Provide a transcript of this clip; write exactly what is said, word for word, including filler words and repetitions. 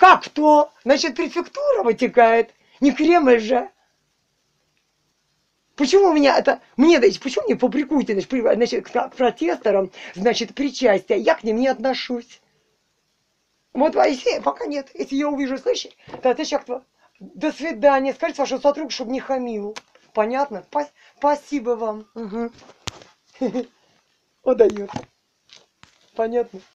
Как кто? Значит, префектура вытекает. Не Кремль же. Почему у меня это... Мне, значит, почему мне фабрикуете, значит, при- значит, к протесторам, значит, причастие? Я к ним не отношусь. Вот, а если пока нет, если я увижу, слышишь, то ты сейчас до свидания. Скажите вашему сотруднику, чтобы не хамил. Понятно? Пас- Спасибо вам. Угу. Удает. Понятно?